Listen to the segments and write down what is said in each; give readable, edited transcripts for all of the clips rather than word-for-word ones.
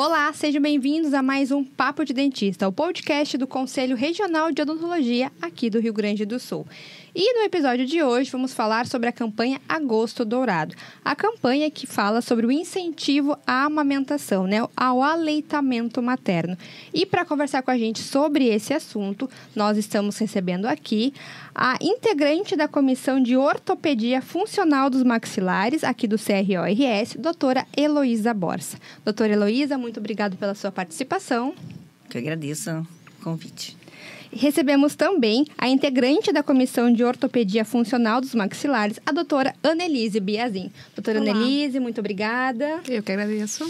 Olá, sejam bem-vindos a mais um Papo de Dentista, o podcast do Conselho Regional de Odontologia aqui do Rio Grande do Sul. E no episódio de hoje vamos falar sobre a campanha Agosto Dourado. A campanha que fala sobre o incentivo à amamentação, ao aleitamento materno. E para conversar com a gente sobre esse assunto, nós estamos recebendo aqui a integrante da Comissão de Ortopedia Funcional dos Maxilares, aqui do CRORS, doutora Heloísa Borsa. Doutora Heloísa, muito obrigada pela sua participação. Eu agradeço o convite. Recebemos também a integrante da Comissão de Ortopedia Funcional dos Maxilares, a doutora Annelise Biazin. Doutora Annelise, muito obrigada. Eu que agradeço.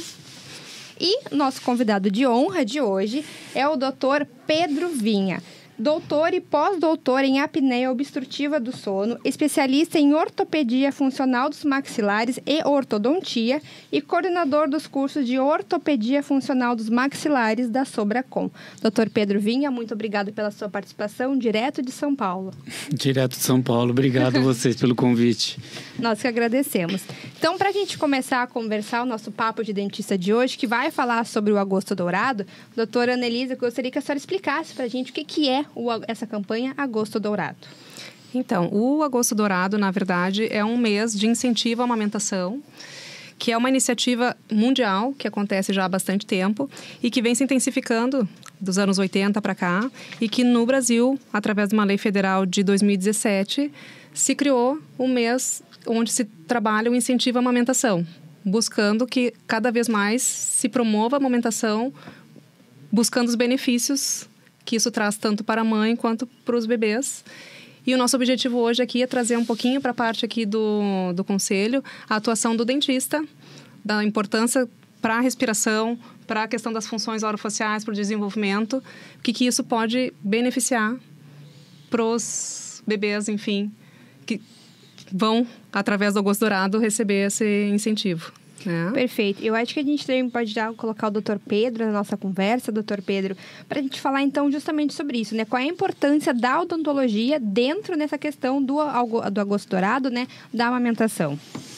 E nosso convidado de honra de hoje é o doutor Pedro Vinha. Doutor e pós-doutor em apneia obstrutiva do sono, especialista em ortopedia funcional dos maxilares e ortodontia e coordenador dos cursos de ortopedia funcional dos maxilares da Sobracom. Doutor Pedro Vinha, muito obrigado pela sua participação, direto de São Paulo. Direto de São Paulo, obrigado a vocês pelo convite. Nós que agradecemos. Então, para a gente começar a conversar o nosso papo de dentista de hoje, que vai falar sobre o Agosto Dourado, doutora Annelise, eu gostaria que a senhora explicasse para a gente o que é essa campanha Agosto Dourado. Então, o Agosto Dourado, na verdade, é um mês de incentivo à amamentação, que é uma iniciativa mundial que acontece já há bastante tempo e que vem se intensificando dos anos 80 para cá e que no Brasil, através de uma lei federal de 2017, se criou um mês onde se trabalha o incentivo à amamentação, buscando que cada vez mais se promova a amamentação, buscando os benefícios que isso traz tanto para a mãe quanto para os bebês. E o nosso objetivo hoje aqui é trazer um pouquinho para a parte aqui do Conselho a atuação do dentista, da importância para a respiração, para a questão das funções orofaciais, para o desenvolvimento, o que isso pode beneficiar para os bebês, enfim, que vão, através do Agosto Dourado, receber esse incentivo. Perfeito. Eu acho que a gente também pode já colocar o doutor Pedro na nossa conversa, doutor Pedro, para a gente falar então justamente sobre isso, Qual é a importância da odontologia dentro dessa questão do Agosto Dourado, da amamentação?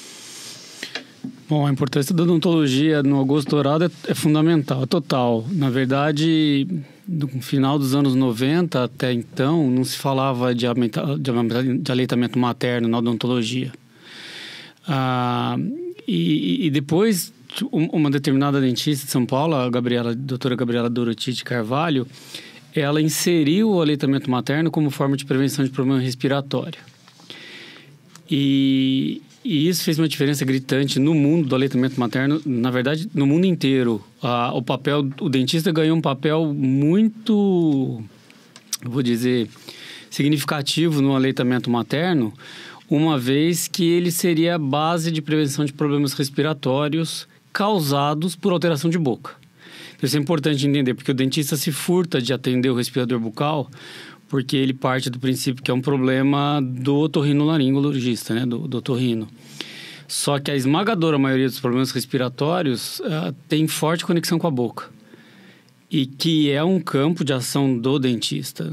Bom, a importância da odontologia no Agosto Dourado é fundamental, é total. Na verdade, no final dos anos 90 até então, não se falava de aleitamento materno na odontologia. E depois, uma determinada dentista de São Paulo, a doutora Gabriela Doroti de Carvalho, ela inseriu o aleitamento materno como forma de prevenção de problema respiratório. E isso fez uma diferença gritante no mundo do aleitamento materno, na verdade, no mundo inteiro. O dentista ganhou um papel muito, vou dizer, significativo no aleitamento materno, uma vez que ele seria a base de prevenção de problemas respiratórios causados por alteração de boca. Isso é importante entender, porque o dentista se furta de atender o respirador bucal, porque ele parte do princípio que é um problema do otorrinolaringologista, do otorrino. Só que a esmagadora maioria dos problemas respiratórios tem forte conexão com a boca, e que é um campo de ação do dentista,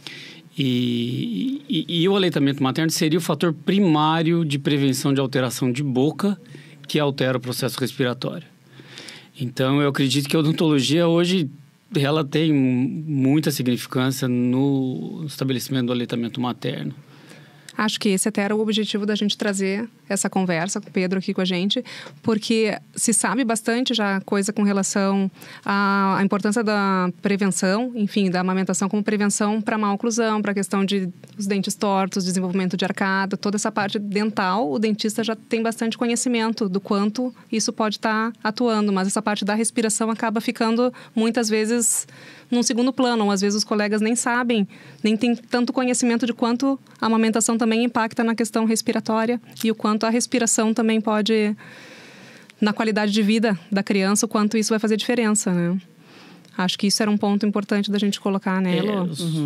E o aleitamento materno seria o fator primário de prevenção de alteração de boca que altera o processo respiratório. Então, eu acredito que a odontologia hoje ela tem muita significância no estabelecimento do aleitamento materno. Acho que esse até era o objetivo da gente trazer essa conversa com o Pedro aqui com a gente, porque se sabe bastante já coisa com relação à importância da prevenção, enfim, da amamentação como prevenção para má oclusão, para a questão de os dentes tortos, desenvolvimento de arcada, toda essa parte dental, o dentista já tem bastante conhecimento do quanto isso pode estar atuando, mas essa parte da respiração acaba ficando muitas vezes num segundo plano, ou às vezes os colegas nem sabem, nem têm tanto conhecimento de quanto a amamentação também impacta na questão respiratória e o quanto a respiração também pode, na qualidade de vida da criança, o quanto isso vai fazer diferença, Acho que isso era um ponto importante da gente colocar, Elo?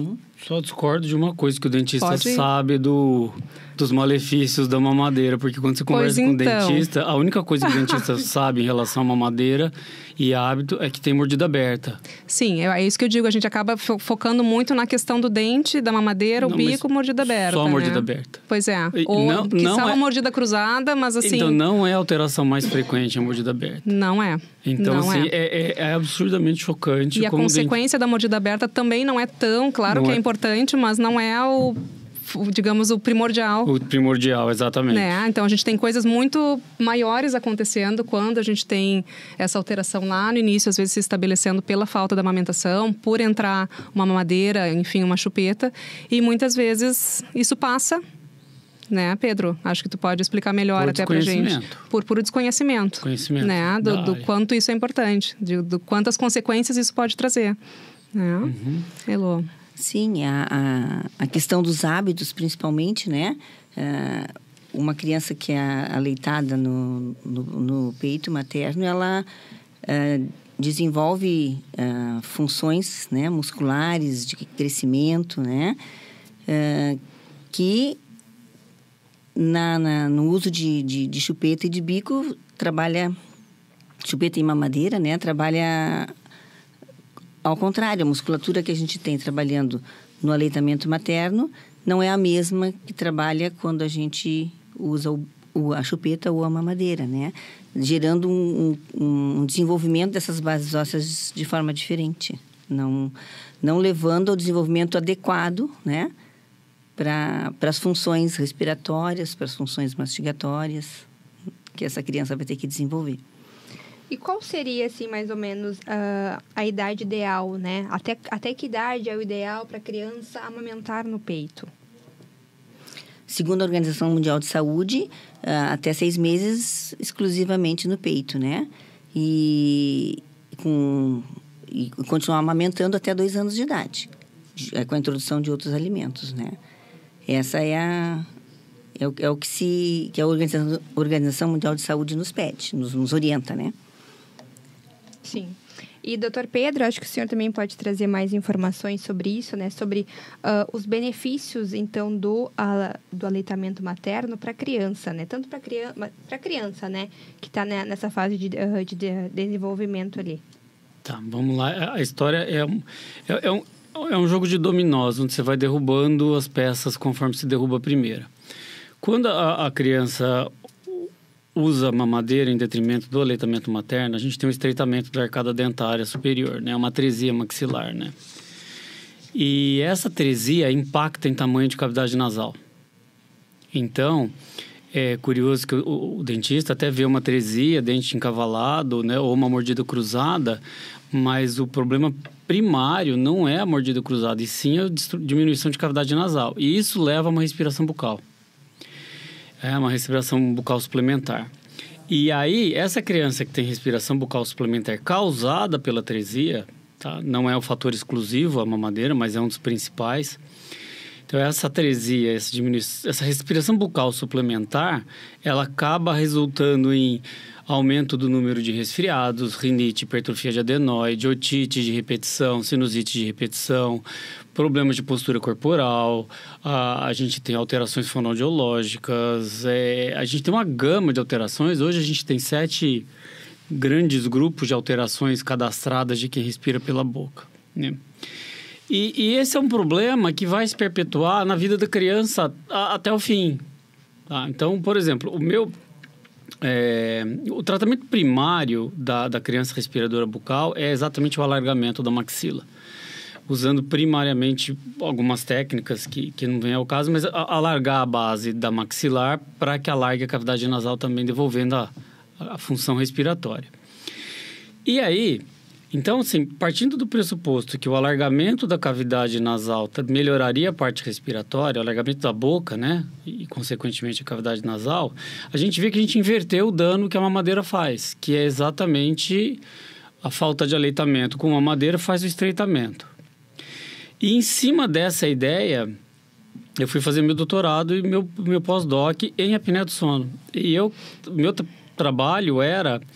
Só discordo de uma coisa, que o dentista Pode? sabe dos malefícios da mamadeira, porque quando você conversa com o dentista, a única coisa que o dentista sabe em relação à mamadeira e hábito é que tem mordida aberta. Sim, é isso que eu digo. A gente acaba focando muito na questão do dente, da mamadeira, Não, o bico, mordida aberta. Só a mordida né? aberta. Pois é. E Ou não uma é... mordida cruzada, mas assim... Então, não é a alteração mais frequente a mordida aberta. Não é. Então, não assim, é absurdamente chocante. E a consequência da mordida aberta também não é tão... Claro que é importante, mas não é digamos, o primordial. O primordial, exatamente. Né? Então, a gente tem coisas muito maiores acontecendo quando a gente tem essa alteração lá no início, às vezes se estabelecendo pela falta da amamentação, por entrar uma mamadeira, enfim, uma chupeta. E muitas vezes isso passa, né, Pedro? Acho que tu pode explicar melhor até pra gente. Por puro desconhecimento. Conhecimento. Né? Do quanto isso é importante, do quantas consequências isso pode trazer. Né? Elô. Sim, a questão dos hábitos, principalmente, né? Uma criança que é aleitada no peito materno, ela desenvolve funções, né, musculares, de crescimento, né? Que no uso de chupeta e de bico, chupeta e mamadeira, né? Trabalha... Ao contrário, a musculatura que a gente tem trabalhando no aleitamento materno não é a mesma que trabalha quando a gente usa a chupeta ou a mamadeira, né? Gerando um desenvolvimento dessas bases ósseas de forma diferente. Não levando ao desenvolvimento adequado, né? Para as funções respiratórias, para as funções mastigatórias que essa criança vai ter que desenvolver. E qual seria, assim, mais ou menos, a idade ideal, né? Até que idade é o ideal para a criança amamentar no peito? Segundo a Organização Mundial de Saúde, até 6 meses exclusivamente no peito, né? E continuar amamentando até 2 anos de idade, com a introdução de outros alimentos, né? Essa é o que a Organização Mundial de Saúde nos pede, nos orienta, né? Sim. E, doutor Pedro, acho que o senhor também pode trazer mais informações sobre isso, né? Sobre os benefícios, então, do aleitamento materno para a criança, né? Tanto para a criança, né? Que está nessa fase de desenvolvimento ali. Tá, vamos lá. A história é um jogo de dominós, onde você vai derrubando as peças conforme se derruba a primeira. Quando a criança usa a mamadeira em detrimento do aleitamento materno, a gente tem um estreitamento da arcada dentária superior, né? Uma atresia maxilar, né? E essa atresia impacta em tamanho de cavidade nasal. Então, é curioso que o dentista até vê uma atresia, dente encavalado, né? Ou uma mordida cruzada, mas o problema primário não é a mordida cruzada, e sim a diminuição de cavidade nasal. E isso leva a uma respiração bucal. É uma respiração bucal suplementar. E aí, essa criança que tem respiração bucal suplementar causada pela atresia, tá? Não é o fator exclusivo, a mamadeira, mas é um dos principais. Então, essa atresia, essa respiração bucal suplementar, ela acaba resultando em aumento do número de resfriados, rinite, hipertrofia de adenoide, otite de repetição, sinusite de repetição, problemas de postura corporal, a gente tem alterações fonoaudiológicas, a gente tem uma gama de alterações. Hoje a gente tem 7 grandes grupos de alterações cadastradas de quem respira pela boca, né? E esse é um problema que vai se perpetuar na vida da criança até o fim. Tá? Então, por exemplo, o tratamento primário da criança respiradora bucal é exatamente o alargamento da maxila, usando primariamente algumas técnicas que não vem ao caso, mas alargar a base da maxilar para que alargue a cavidade nasal também, devolvendo a função respiratória. E aí, então, assim, partindo do pressuposto que o alargamento da cavidade nasal melhoraria a parte respiratória, o alargamento da boca, né, e consequentemente a cavidade nasal, a gente vê que a gente inverteu o dano que a mamadeira faz, que é exatamente a falta de aleitamento com mamadeira faz o estreitamento. E em cima dessa ideia, eu fui fazer meu doutorado e meu pós-doc em apneia do sono. E meu trabalho era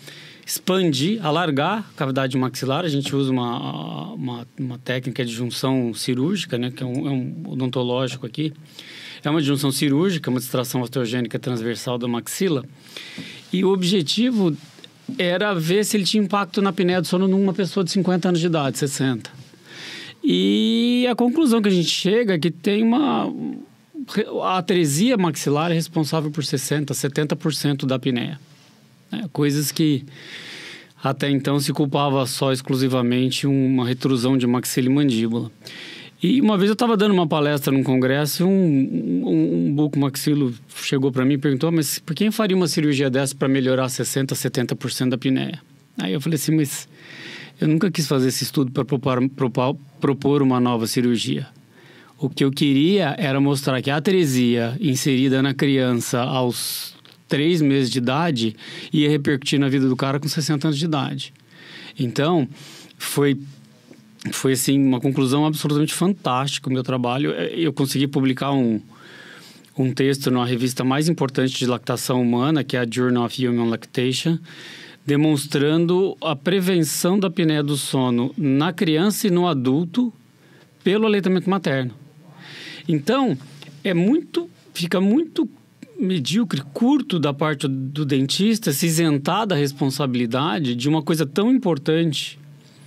expandir, alargar a cavidade maxilar. A gente usa uma técnica de junção cirúrgica, né? Que é um odontológico aqui. É uma junção cirúrgica, uma distração osteogênica transversal da maxila. E o objetivo era ver se ele tinha impacto na apneia do sono numa pessoa de 50 anos de idade, 60. E a conclusão que a gente chega é que tem a atresia maxilar é responsável por 60%, 70% da apneia. Coisas que até então se culpava só exclusivamente uma retrusão de maxila e mandíbula. E uma vez eu estava dando uma palestra num congresso e um bucomaxilo chegou para mim e perguntou: mas por que faria uma cirurgia dessa para melhorar 60%, 70% da apneia? Aí eu falei assim: mas eu nunca quis fazer esse estudo para propor uma nova cirurgia. O que eu queria era mostrar que a atresia inserida na criança aos 3 meses de idade ia repercutir na vida do cara com 60 anos de idade. Então, foi assim, uma conclusão absolutamente fantástica o meu trabalho. Eu consegui publicar um texto numa revista mais importante de lactação humana, que é a Journal of Human Lactation, demonstrando a prevenção da apneia do sono na criança e no adulto pelo aleitamento materno. Então, fica muito medíocre, curto da parte do dentista se isentar da responsabilidade de uma coisa tão importante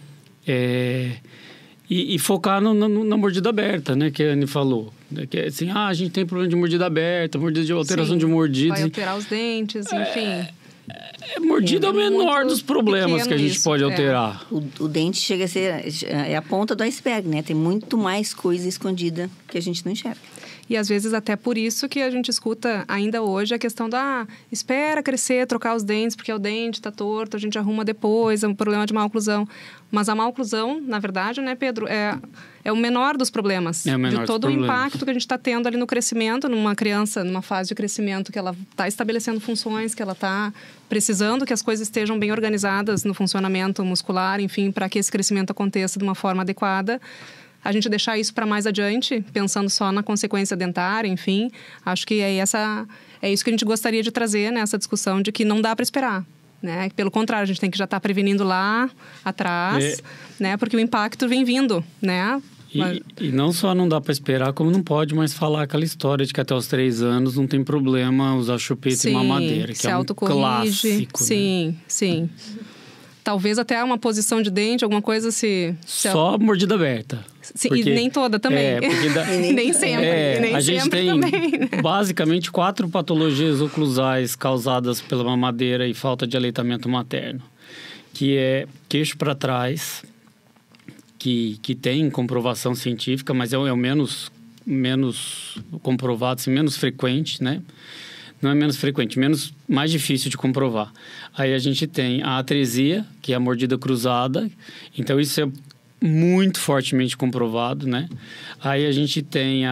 e focar na mordida aberta, né? Que a Anne falou. Que é assim, a gente tem problema de mordida aberta, mordida de alteração de mordida. Vai alterar os dentes, enfim. Mordida é o menor dos problemas que a gente pode alterar. O dente chega a ser a ponta do iceberg, né? Tem muito mais coisa escondida que a gente não enxerga. E às vezes até por isso que a gente escuta ainda hoje a questão da espera crescer, trocar os dentes, porque o dente está torto, a gente arruma depois, é um problema de má oclusão. Mas a má oclusão, na verdade, né, Pedro, é o menor dos problemas. É o menor de todo o impacto que a gente está tendo ali no crescimento, numa criança, numa fase de crescimento, que ela está estabelecendo funções, que ela está precisando que as coisas estejam bem organizadas no funcionamento muscular, enfim, para que esse crescimento aconteça de uma forma adequada. A gente deixar isso para mais adiante, pensando só na consequência dentária, enfim, acho que é isso que a gente gostaria de trazer nessa discussão, de que não dá para esperar, né? Pelo contrário, a gente tem que já estar prevenindo lá atrás, né? Porque o impacto vem vindo, né? E não só não dá para esperar, como não pode mais falar aquela história de que até os 3 anos não tem problema usar chupeta e mamadeira, que é um clássico. Sim, né? sim. Talvez até uma posição de dente, alguma coisa Só mordida aberta. Sim, porque, e nem toda também. Nem sempre. Nem a gente sempre tem também, né? basicamente 4 patologias oclusais causadas pela mamadeira e falta de aleitamento materno. Que é queixo para trás, que tem comprovação científica, mas é o menos comprovado, assim, menos frequente, né? Não é menos frequente, mais difícil de comprovar. Aí a gente tem a atresia, que é a mordida cruzada. Então, isso é muito fortemente comprovado, né? Aí a gente tem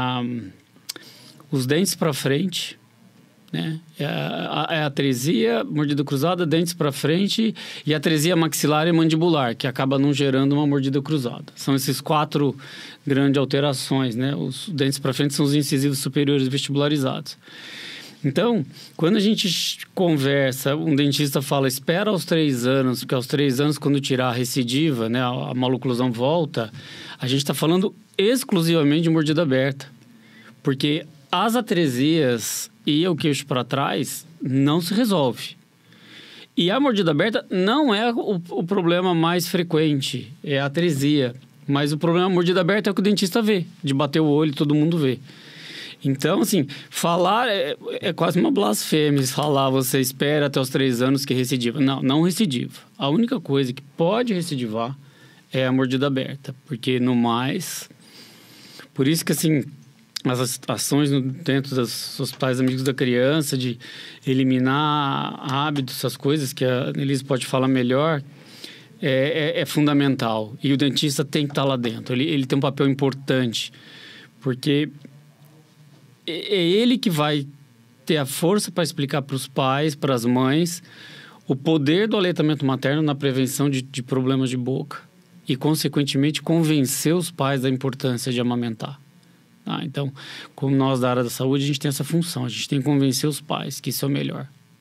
os dentes para frente, né? A atresia, mordida cruzada, dentes para frente, e a atresia maxilar e mandibular, que acaba não gerando uma mordida cruzada. São esses 4 grandes alterações, né? Os dentes para frente são os incisivos superiores vestibularizados. Então, quando a gente conversa, um dentista fala, espera aos 3 anos, porque aos 3 anos, quando tirar a recidiva, né, a maloclusão volta, a gente está falando exclusivamente de mordida aberta. Porque as atresias e o queixo para trás não se resolve. E a mordida aberta não é o problema mais frequente, é a atresia. Mas o problema da mordida aberta é o que o dentista vê, de bater o olho e todo mundo vê. Então, assim, falar é quase uma blasfêmia. Falar, você espera até os 3 anos que recidiva. Não recidiva. A única coisa que pode recidivar é a mordida aberta. Porque, no mais... Por isso que, assim, as ações dentro dos hospitais amigos da criança, de eliminar hábitos, essas coisas que a Nelise pode falar melhor, é fundamental. E o dentista tem que estar lá dentro. Ele tem um papel importante. Porque... é ele que vai ter a força para explicar para os pais, para as mães, o poder do aleitamento materno na prevenção de problemas de boca e, consequentemente, convencer os pais da importância de amamentar. Então, como nós da área da saúde, a gente tem essa função, a gente tem que convencer os pais que isso é o melhor.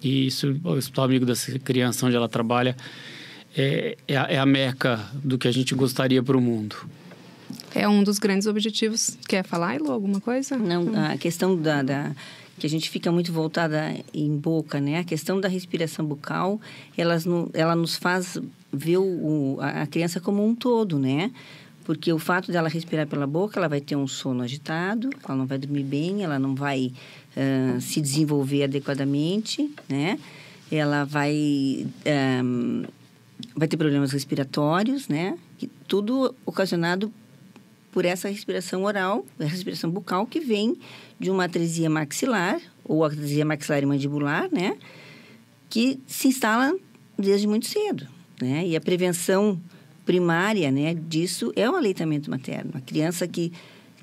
E isso, o Hospital Amigo da Criança, onde ela trabalha, é a meca do que a gente gostaria para o mundo. É um dos grandes objetivos. Quer falar, Elo, alguma coisa? Não, a questão que a gente fica muito voltada em boca, né? A questão da respiração bucal, ela nos faz ver a criança como um todo, né? Porque o fato dela respirar pela boca, ela vai ter um sono agitado, ela não vai dormir bem, ela não vai se desenvolver adequadamente, né? Ela vai ter problemas respiratórios, né? Tudo ocasionado por essa respiração oral, a respiração bucal, que vem de uma atresia maxilar, ou atresia maxilar e mandibular, né? Que se instala desde muito cedo, né? E a prevenção primária, né, disso é o aleitamento materno. A criança que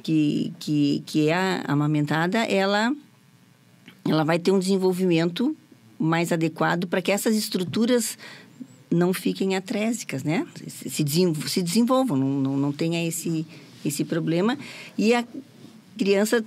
é amamentada, ela vai ter um desenvolvimento mais adequado para que essas estruturas não fiquem atrésicas, né? Se desenvolvam, não tenha esse problema. E a criança,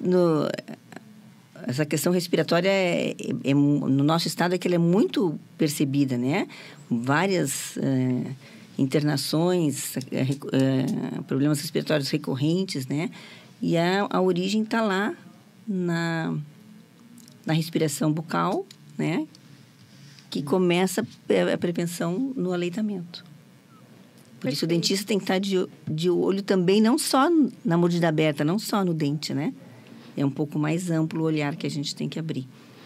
essa questão respiratória, no nosso estado, que ela é muito percebida, né? Várias internações, problemas respiratórios recorrentes, né? E a origem está lá na respiração bucal, né? Que começa a prevenção no aleitamento. Por isso, o dentista tem que estar de olho também, não só na mordida aberta, não só no dente, né? É um pouco mais amplo o olhar que a gente tem que abrir.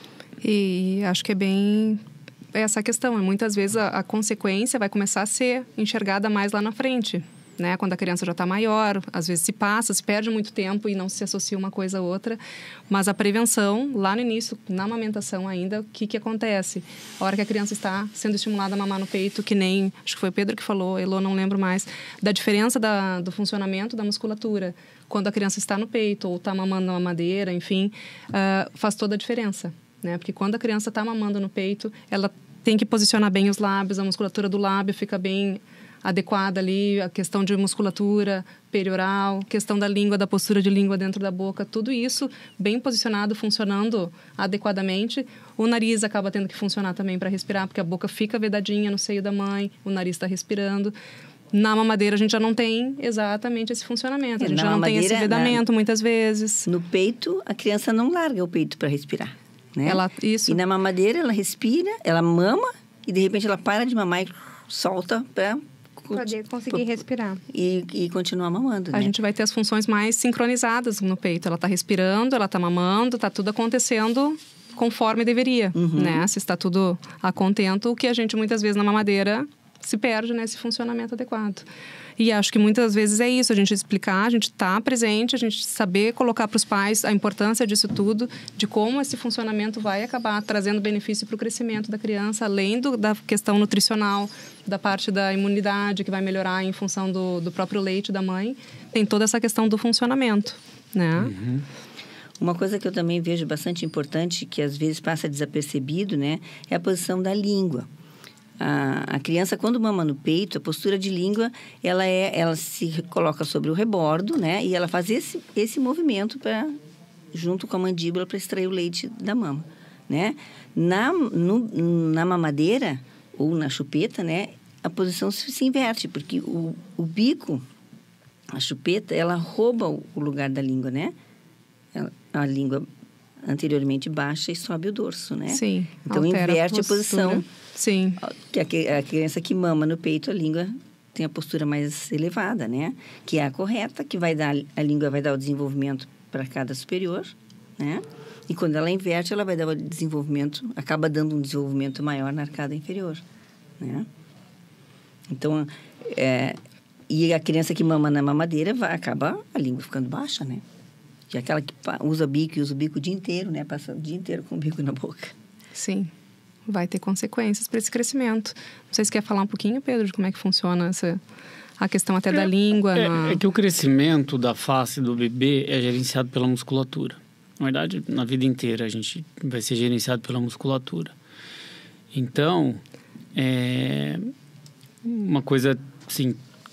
E acho que é bem essa questão. Muitas vezes a consequência vai começar a ser enxergada mais lá na frente, né? Quando a criança já está maior, às vezes se perde muito tempo e não se associa uma coisa a outra. Mas a prevenção, lá no início, na amamentação ainda, o que acontece? A hora que a criança está sendo estimulada a mamar no peito, que nem, acho que foi o Pedro que falou, Elo, não lembro mais, da diferença do funcionamento da musculatura. Quando a criança está no peito ou está mamando na mamadeira, enfim, faz toda a diferença, né? Porque quando a criança está mamando no peito, ela tem que posicionar bem os lábios, a musculatura do lábio fica bem adequada ali, a questão de musculatura perioral, questão da língua, da postura de língua dentro da boca, tudo isso bem posicionado, funcionando adequadamente. O nariz acaba tendo que funcionar também para respirar, porque a boca fica vedadinha no seio da mãe, o nariz está respirando. Na mamadeira a gente já não tem exatamente esse funcionamento, a gente já não tem esse vedamento muitas vezes. No peito, a criança não larga o peito para respirar, né? Isso. E na mamadeira ela respira, ela mama e de repente ela para de mamar e solta para conseguir respirar. E continuar mamando, né? A gente vai ter as funções mais sincronizadas no peito. Ela está respirando, ela está mamando, está tudo acontecendo conforme deveria, né? Se está tudo a contento, o que a gente muitas vezes na mamadeira se perde nesse funcionamento adequado. E acho que muitas vezes é isso, a gente explicar, a gente estar presente, a gente saber colocar para os pais a importância disso tudo, de como esse funcionamento vai acabar trazendo benefício para o crescimento da criança, além da questão nutricional, da parte da imunidade, que vai melhorar em função do próprio leite da mãe. Tem toda essa questão do funcionamento, né? Uhum. Uma coisa que eu também vejo bastante importante, que às vezes passa desapercebido, né? É a posição da língua. A criança, quando mama no peito, a postura de língua, ela se coloca sobre o rebordo, né? E ela faz esse movimento junto com a mandíbula para extrair o leite da mama, né? Na mamadeira ou na chupeta, né? A posição se inverte, porque o bico, a chupeta, ela rouba o lugar da língua, né? A língua anteriormente baixa e sobe o dorso, né? Sim. Então, inverte a posição. Sim. Que a criança que mama no peito, a língua tem a postura mais elevada, né? Que é a correta, que a língua vai dar o desenvolvimento para a arcada superior, né? E quando ela inverte, ela vai dar o desenvolvimento, acaba dando um desenvolvimento maior na arcada inferior, né? Então, e a criança que mama na mamadeira, acaba a língua ficando baixa, né? E aquela que usa o bico o dia inteiro, né? Passa o dia inteiro com o bico na boca. Sim. Vai ter consequências para esse crescimento. Não sei se quer falar um pouquinho, Pedro, de como é que funciona a questão até da língua. É que o crescimento da face do bebê é gerenciado pela musculatura. Na verdade, na vida inteira a gente vai ser gerenciado pela musculatura. Então, uma coisa assim,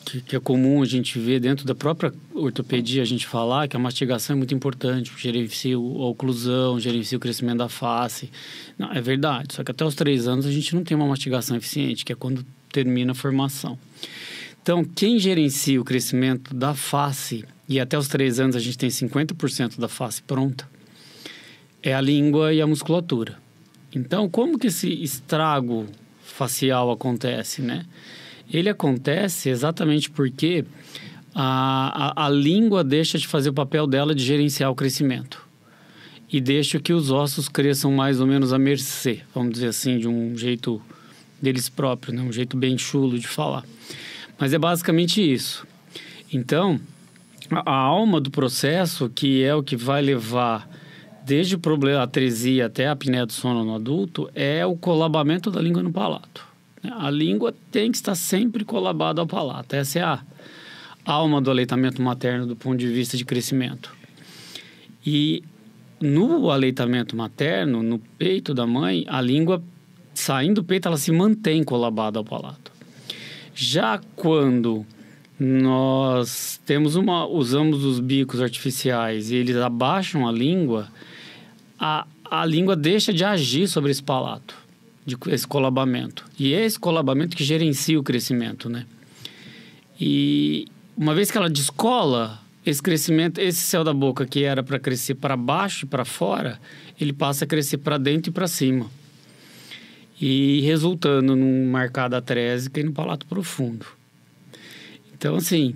que é comum a gente ver dentro da própria ortopedia, a gente falar que a mastigação é muito importante, gerencia a oclusão, gerencia o crescimento da face. Não, é verdade, só que até os 3 anos a gente não tem uma mastigação eficiente, que é quando termina a formação. Então, quem gerencia o crescimento da face, e até os 3 anos a gente tem 50% da face pronta, é a língua e a musculatura. Então, como que esse estrago facial acontece, né? Ele acontece exatamente porque a língua deixa de fazer o papel dela de gerenciar o crescimento e deixa que os ossos cresçam mais ou menos à mercê, vamos dizer assim, de um jeito deles próprios, né? Um jeito bem chulo de falar. Mas é basicamente isso. Então, a alma do processo, que é o que vai levar desde o problema a atresia até a apneia do sono no adulto, é o colabamento da língua no palato. A língua tem que estar sempre colabada ao palato. Essa é a alma do aleitamento materno do ponto de vista de crescimento. E no aleitamento materno, no peito da mãe, a língua, saindo do peito, ela se mantém colabada ao palato. Já quando nós usamos os bicos artificiais e eles abaixam a língua língua deixa de agir sobre esse palato, esse colabamento. E é esse colabamento que gerencia o crescimento, né? E uma vez que ela descola, esse crescimento, esse céu da boca que era para crescer para baixo e para fora, ele passa a crescer para dentro e para cima. E resultando numa arcada atrésica e no palato profundo. Então, assim,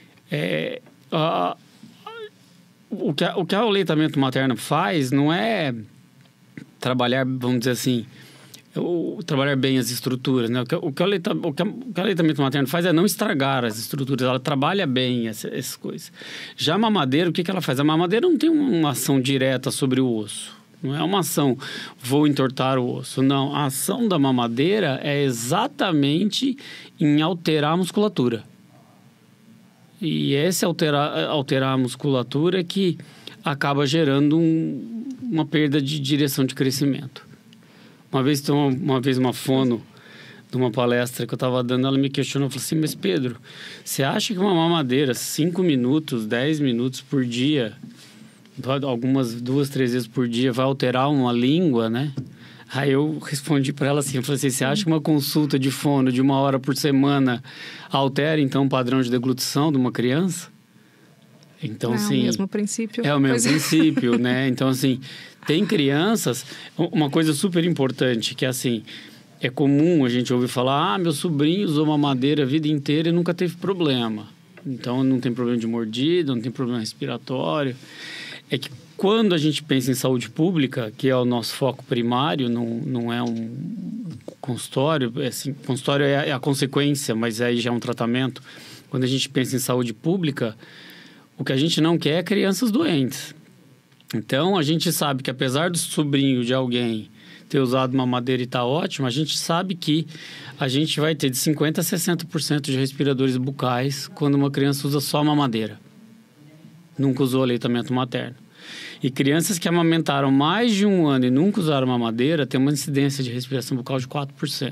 o que o aleitamento materno faz não é trabalhar, vamos dizer assim, trabalhar bem as estruturas, né? O que o aleitamento materno faz é não estragar as estruturas, ela trabalha bem essas coisas. Já a mamadeira, o que ela faz? A mamadeira não tem uma ação direta sobre o osso. Não é uma ação, vou entortar o osso. Não, a ação da mamadeira é exatamente em alterar a musculatura. E esse alterar a musculatura que acaba gerando uma perda de direção de crescimento. Uma vez uma fono, de uma palestra que eu estava dando, ela me questionou, falou assim, mas Pedro, você acha que uma mamadeira, 5 minutos, 10 minutos por dia, algumas 2, 3 vezes por dia, vai alterar uma língua, né? Aí eu respondi para ela assim, eu falei assim, você acha que uma consulta de fono de 1 hora por semana altera, então, o padrão de deglutição de uma criança? Então, assim... É o mesmo princípio. É o mesmo princípio, né? Então, assim, tem crianças... Uma coisa super importante, que é assim... É comum a gente ouvir falar, meu sobrinho usou mamadeira a vida inteira e nunca teve problema. Então, não tem problema de mordida, não tem problema respiratório. É que quando a gente pensa em saúde pública, que é o nosso foco primário, não é um consultório, assim, consultório é a consequência, mas aí já é um tratamento. Quando a gente pensa em saúde pública, o que a gente não quer é crianças doentes. Então, a gente sabe que apesar do sobrinho de alguém ter usado mamadeira e está ótimo, a gente sabe que a gente vai ter de 50% a 60% de respiradores bucais quando uma criança usa só mamadeira. Nunca usou aleitamento materno. E crianças que amamentaram mais de 1 ano e nunca usaram mamadeira têm uma incidência de respiração bucal de 4%.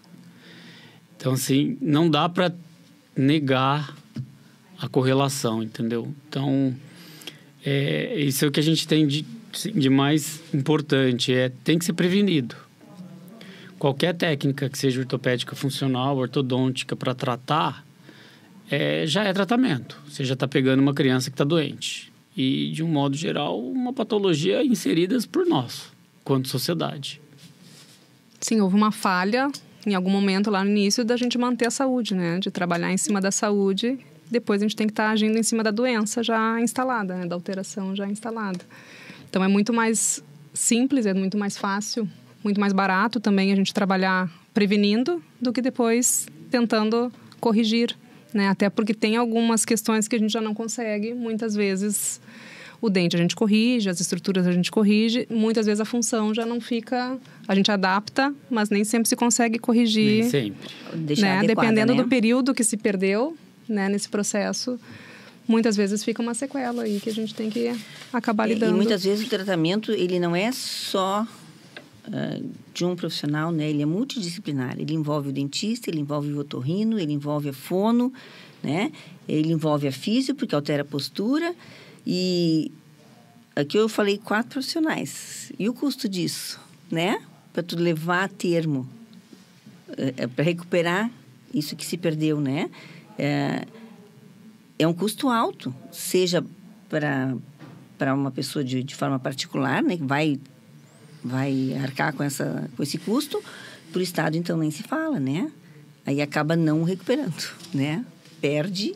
Então, assim, não dá para negar a correlação, entendeu? Então, isso é o que a gente tem de mais importante, tem que ser prevenido. Qualquer técnica que seja ortopédica funcional, ortodôntica, para tratar, já é tratamento. Você já está pegando uma criança que está doente. E, de um modo geral, uma patologia inserida por nós, quanto sociedade. Sim, houve uma falha em algum momento lá no início da gente manter a saúde, né? De trabalhar em cima da saúde. Depois a gente tem que estar agindo em cima da doença já instalada, né? Da alteração já instalada. Então, é muito mais simples, é muito mais fácil, muito mais barato também a gente trabalhar prevenindo do que depois tentando corrigir, né? Até porque tem algumas questões que a gente já não consegue, muitas vezes o dente a gente corrige, as estruturas a gente corrige, muitas vezes a função já não fica, a gente adapta, mas nem sempre se consegue corrigir. Nem sempre. Deixar adequada, dependendo né? do período que se perdeu, né, nesse processo, muitas vezes fica uma sequela aí que a gente tem que acabar lidando. E muitas vezes o tratamento, ele não é só de um profissional, né? Ele é multidisciplinar. Ele envolve o dentista, ele envolve o otorrino, ele envolve a fono, né? Ele envolve a físio, porque altera a postura. E aqui eu falei 4 profissionais. E o custo disso, né? Para tu levar a termo, para recuperar isso que se perdeu, né? É um custo alto, seja para uma pessoa de forma particular, né? Que vai arcar com esse custo. Para o Estado, então, nem se fala, né? Aí acaba não recuperando, né? Perde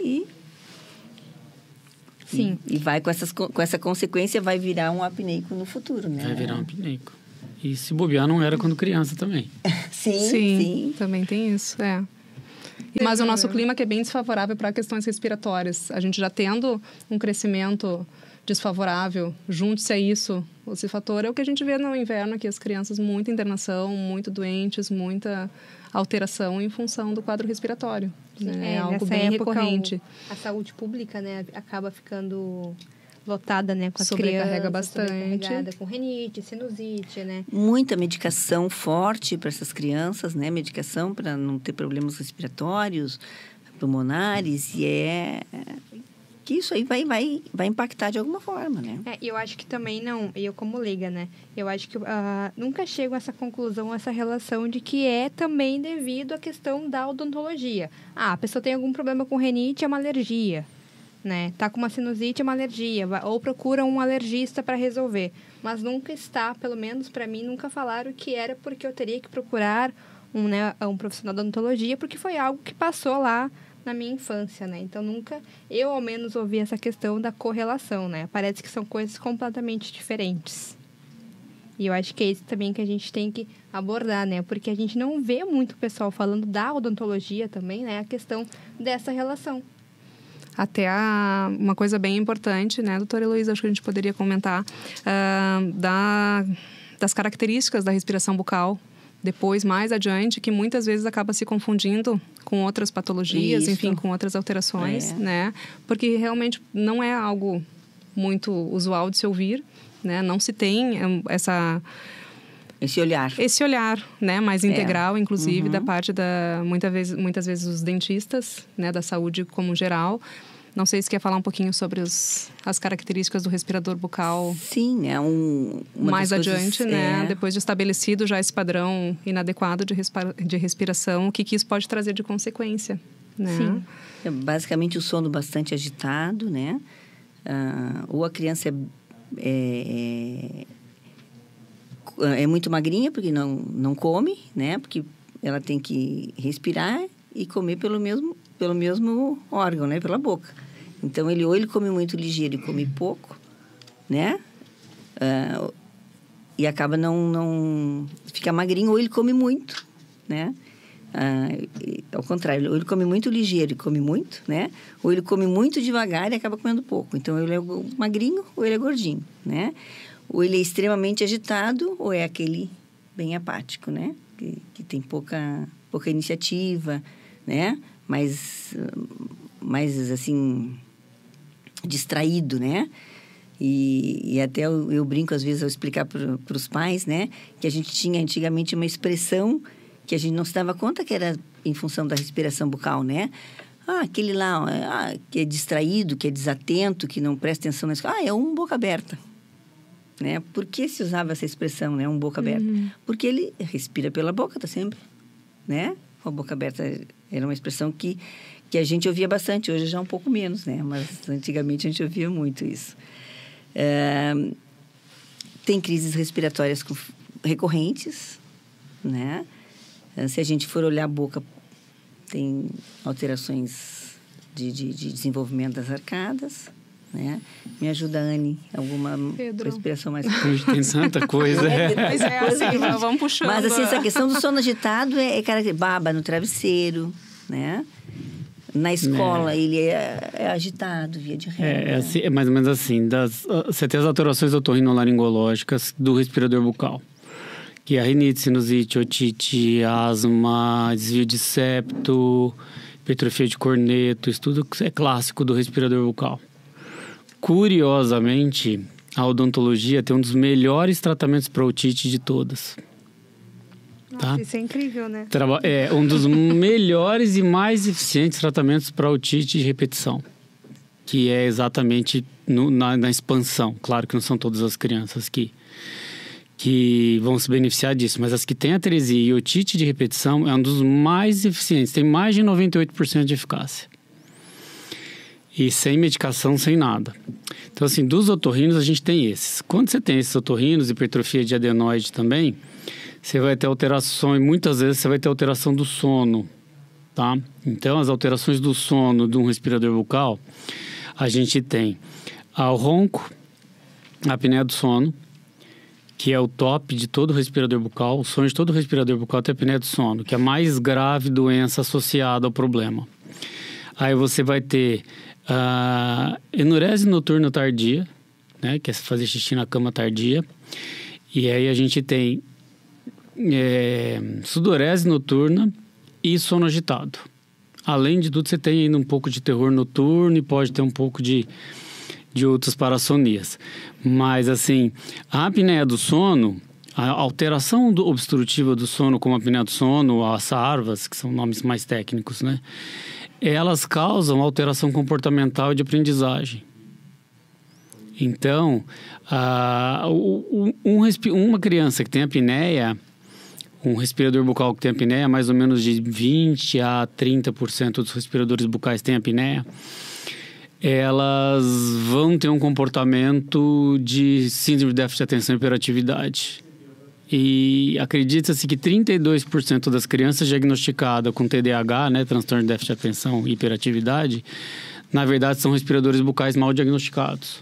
Sim. E vai com essa consequência, vai virar um apneico no futuro, né? Vai virar um apneico. E se bobear, não era quando criança também. Sim. Também tem isso, Mas o nosso clima que é bem desfavorável para questões respiratórias. A gente já tendo um crescimento desfavorável, junte-se a isso, esse fator é o que a gente vê no inverno, aqui as crianças, muita internação, muito doentes, muita alteração em função do quadro respiratório. Né? É algo bem recorrente. A saúde pública, né, acaba ficando lotada, né, com as sobrecarrega crianças, bastante, com rinite, sinusite, né? Muita medicação forte para essas crianças, né? Medicação para não ter problemas respiratórios, pulmonares, e que isso aí vai impactar de alguma forma, né? E eu acho que também não, eu como leiga, né? Eu acho que nunca chego a essa conclusão, essa relação de que é também devido à questão da odontologia. A pessoa tem algum problema com rinite, é uma alergia, né? Tá com uma sinusite, é uma alergia, ou procura um alergista para resolver. Mas nunca está, pelo menos para mim, nunca falaram que era porque eu teria que procurar um profissional da odontologia, porque foi algo que passou lá na minha infância, né? Então, nunca, eu ao menos ouvi essa questão da correlação, né? Parece que são coisas completamente diferentes. E eu acho que é isso também que a gente tem que abordar, né? Porque a gente não vê muito pessoal falando da odontologia também, né? A questão dessa relação. Até uma coisa bem importante, né, doutora Heloísa, acho que a gente poderia comentar, das características da respiração bucal, depois, mais adiante, que muitas vezes acaba se confundindo com outras patologias, Isso. enfim, com outras alterações, né? Porque realmente não é algo muito usual de se ouvir, né? Não se tem esse olhar, né, mais integral, inclusive, da parte muitas vezes os dentistas, né, da saúde como geral. Não sei se quer falar um pouquinho sobre as características do respirador bucal. Sim, é uma mais das adiante, coisas, né? Depois de estabelecido já esse padrão inadequado de respiração, o que isso pode trazer de consequência, né? Sim. É basicamente o sono bastante agitado, né? Ou a criança é muito magrinha porque não come, né? Porque ela tem que respirar e comer pelo mesmo órgão, né? Pela boca. Então, ou ele come muito ligeiro e come pouco, né? E acaba não fica magrinho, ou ele come muito, né? Ao contrário, ou ele come muito ligeiro e come muito, né? Ou ele come muito devagar e acaba comendo pouco. Então, ele é magrinho ou ele é gordinho, né? Ou ele é extremamente agitado ou é aquele bem apático, né? Que tem pouca iniciativa, né? Mais assim, distraído, né? E até eu brinco, às vezes, ao explicar para os pais, né? Que a gente tinha antigamente uma expressão que a gente não se dava conta que era em função da respiração bucal, né? Aquele lá, que é distraído, que é desatento, que não presta atenção na escola. É um boca aberta. Né? Por que se usava essa expressão, né? Um boca aberta? Porque ele respira pela boca, tá sempre, né? A boca aberta era uma expressão que a gente ouvia bastante, hoje já um pouco menos, né? Mas antigamente a gente ouvia muito isso. Tem crises respiratórias recorrentes, né? Se a gente for olhar a boca, tem alterações de desenvolvimento das arcadas, né? Me ajuda, Anne, alguma respiração mais... Hoje tem tanta coisa. Vamos puxando. Mas, assim, essa questão do sono agitado é baba no travesseiro, né? Na escola, ele é agitado, via de regra. É mais ou menos assim. Você tem as alterações otorrinolaringológicas do respirador bucal, que é a rinite, sinusite, otite, asma, desvio de septo, hipertrofia de corneto, isso tudo é clássico do respirador bucal. Curiosamente, a odontologia tem um dos melhores tratamentos para otite de todas. Nossa, tá? isso é incrível, né? É um dos melhores e mais eficientes tratamentos para otite de repetição, que é exatamente na expansão. Claro que não são todas as crianças que vão se beneficiar disso, mas as que têm atresia e otite de repetição é um dos mais eficientes, tem mais de 98% de eficácia. E sem medicação, sem nada. Então, assim, dos otorrinos a gente tem esses. Quando você tem esses otorrinos, hipertrofia de adenoide também, você vai ter alterações, muitas vezes você vai ter alteração do sono, tá? Então, as alterações do sono de um respirador bucal, a gente tem o ronco, a apneia do sono, que é o top de todo respirador bucal. O sonho de todo respirador bucal é a apneia do sono, que é a mais grave doença associada ao problema. Aí você vai ter enurese noturna tardia, né, que é fazer xixi na cama tardia. E aí a gente tem sudorese noturna e sono agitado. Além de tudo, você tem ainda um pouco de terror noturno e pode ter um pouco de outras parassonias. Mas, assim, a apneia do sono, a alteração obstrutiva do sono, como a apneia do sono, as SARVAS, que são nomes mais técnicos, né? Elas causam alteração comportamental e de aprendizagem. Então, uma criança que tem apneia, um respirador bucal que tem apneia, mais ou menos de 20% a 30% dos respiradores bucais têm apneia, elas vão ter um comportamento de síndrome de déficit de atenção e hiperatividade. E acredita-se que 32% das crianças diagnosticadas com TDAH, né, transtorno de déficit de atenção e hiperatividade, na verdade são respiradores bucais mal diagnosticados.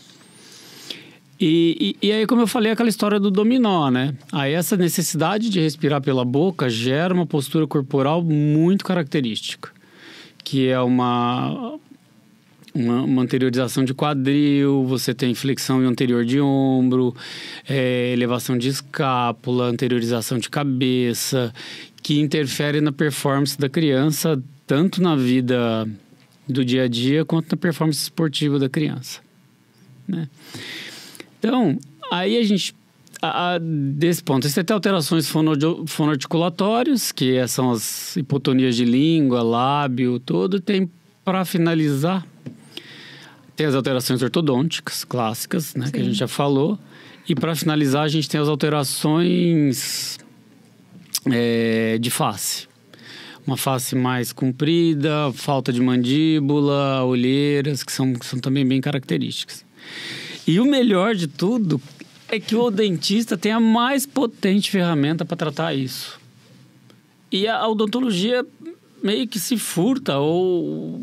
E aí, como eu falei, aquela história do dominó, né? Aí essa necessidade de respirar pela boca gera uma postura corporal muito característica, que é uma anteriorização de quadril, você tem flexão anterior de ombro, elevação de escápula, anteriorização de cabeça, que interfere na performance da criança, tanto na vida do dia a dia, quanto na performance esportiva da criança, né? Então, aí a gente, desse ponto, você tem alterações fonoarticulatórias, que são as hipotonias de língua, lábio, todo, tem, para finalizar, tem as alterações ortodônticas clássicas, né, que a gente já falou. E para finalizar, a gente tem as alterações de face. Uma face mais comprida, falta de mandíbula, olheiras, que são também bem características. E o melhor de tudo é que o dentista tem a mais potente ferramenta para tratar isso. E a odontologia meio que se furta ou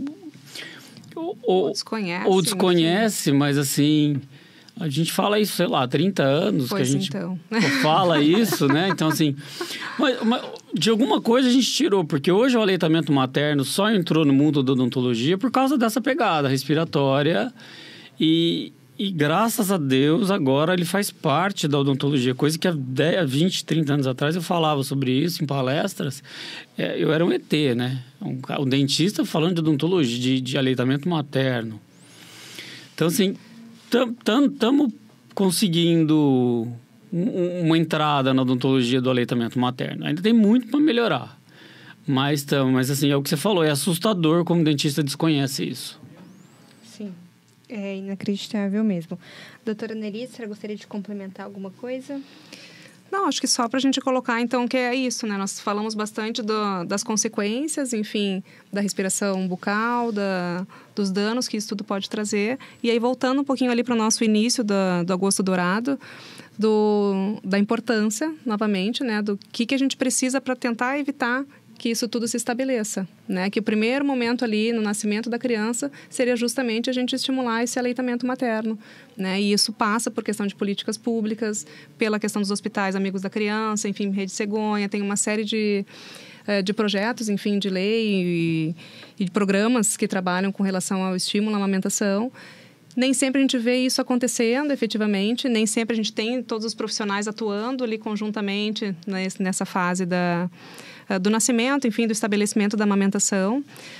desconhece, mas assim, a gente fala isso, sei lá, há 30 anos pois que a gente então. fala isso, né? Então, assim, mas de alguma coisa a gente tirou, porque hoje o aleitamento materno só entrou no mundo da odontologia por causa dessa pegada respiratória e graças a Deus, agora ele faz parte da odontologia, coisa que há 20, 30 anos atrás eu falava sobre isso em palestras. Eu era um ET, né? Um dentista falando de odontologia, de aleitamento materno. Então, assim, estamos conseguindo uma entrada na odontologia do aleitamento materno. Ainda tem muito para melhorar. Mas assim, é o que você falou, é assustador como o dentista desconhece isso. Sim. É inacreditável mesmo. Doutora Nerissa, gostaria de complementar alguma coisa? Não, acho que só para a gente colocar, então, que é isso, né? Nós falamos bastante das consequências, enfim, da respiração bucal, dos danos que isso tudo pode trazer. E aí, voltando um pouquinho ali para o nosso início do Agosto Dourado, da importância, novamente, né? Do que a gente precisa para tentar evitar que isso tudo se estabeleça, né? Que o primeiro momento ali no nascimento da criança seria justamente a gente estimular esse aleitamento materno, né? E isso passa por questão de políticas públicas, pela questão dos hospitais amigos da criança, enfim, Rede Cegonha, tem uma série de projetos, enfim, de lei e de programas que trabalham com relação ao estímulo à amamentação. Nem sempre a gente vê isso acontecendo efetivamente, nem sempre a gente tem todos os profissionais atuando ali conjuntamente nessa fase do nascimento, enfim, do estabelecimento da amamentação.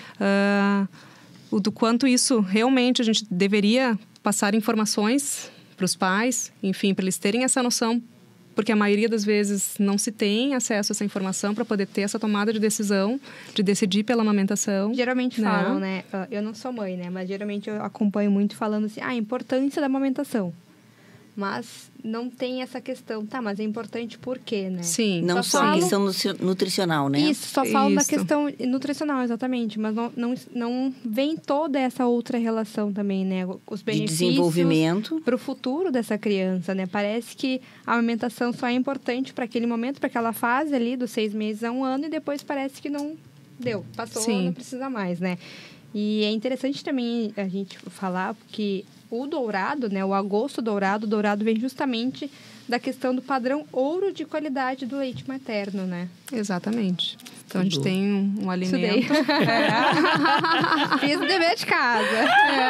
Do quanto isso realmente a gente deveria passar informações para os pais, enfim, para eles terem essa noção porque a maioria das vezes não se tem acesso a essa informação para poder ter essa tomada de decisão, de decidir pela amamentação. Geralmente falam, né? Eu não sou mãe, né? Mas geralmente eu acompanho muito falando assim, a importância da amamentação. Mas não tem essa questão, tá, mas é importante por quê, né? Sim. Não só a questão nutricional, né? Isso, só falam da questão nutricional, exatamente. Mas não vem toda essa outra relação também, né? Os benefícios de desenvolvimento para o futuro dessa criança, né? Parece que a amamentação só é importante para aquele momento, para aquela fase ali dos 6 meses a 1 ano, e depois parece que não deu, passou, Sim. não precisa mais, né? E é interessante também a gente falar, porque o dourado, né, o agosto dourado, o dourado vem justamente da questão do padrão ouro de qualidade do leite materno, né? Exatamente. Então, a gente tem um alimento... Fiz o dever de casa.